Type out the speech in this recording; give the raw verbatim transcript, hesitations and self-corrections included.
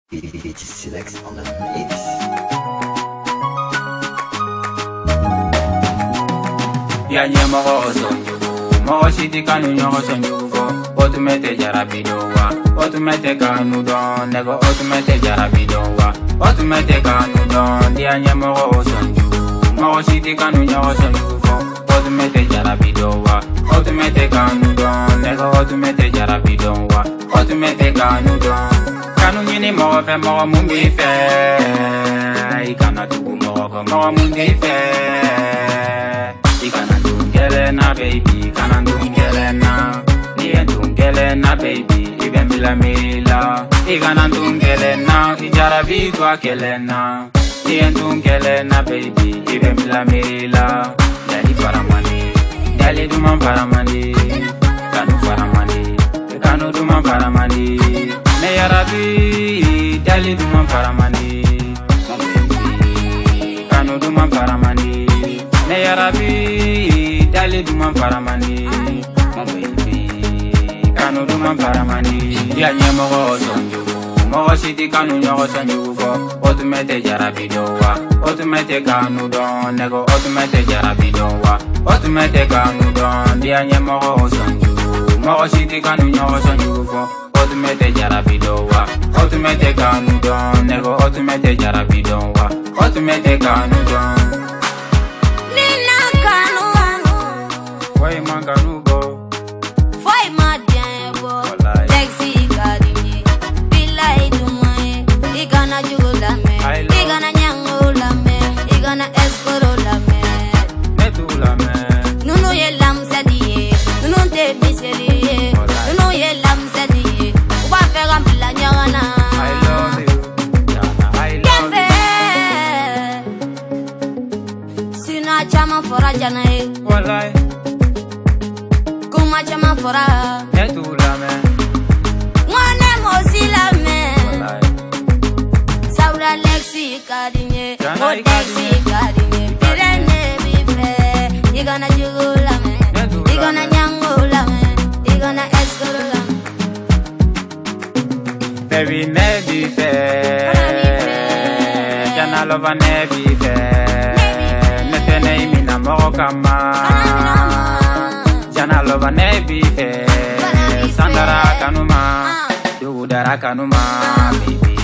It is select on the mix. Ya nyemo sonju, mo shiti kanu nyoko sonju go. Otumete jarabidowa, otumete kanu don, nego otumete jarabidowa, otumete kanu don. Ya nyemo sonju, mo shiti kanu nyoko sonju go. Otumete jarabidowa, otumete kanu don, nego otumete jarabidowa, otumete kanu don. Kanu nyini mo fe mo mungi fe, ikana tugu mo ko mo mungi fe. Ikana dungele na baby, ikana dungele na, niye dungele na baby, ibe mila mila. Ikana dungele na, ijarabi tu akele na, niye dungele na baby, ibe mila mila. Dali faramani, dali duman faramani, kanu faramani, kanu duman faramani. Me yarabi, dali duman faramani, kanu duman faramani. Me yarabi, dali duman faramani, kanu duman faramani. Ya nyemo sonju, mo shiti kanu nyoko sonju go. Otumete jarabidowa, otumete kanu don, nego otumete jarabidowa, otumete kanu don. Ya nyemo sonju, mo shiti kanu nyoko sonju go. Otumete jarabidowa, otumete kanu don, nego otumete jarabidowa, otumete kanu don. Nina kanu, Why man kanu go? foi madiabo. Wallahi. Taxi kadini, bilai dumaye. Igana jugula me, I love- igana nyangula me, igana escorola me. Metula me, Nunu ye lam sadiye, nunu te biseliye, Wallahi. nunu ye lam sadiye. Uba fera mbila nyangana. I love you, Jana, I love Kefe, you. sina chama fora jana e, Wallahi, kuma chama fora. metula me, Mwane mosila me. wallahi, Saura Lexi kadinye, Jana o i Lexi kadinye. Pirene bife, igana jugula me, Jadula igana me. nyangula me, igana escorola me. baby nebi fe, Jana lova nebi fe, netene imina moko kama, Jana lova nebi fe, Sandara kanuma, Dudara kanuma, baby.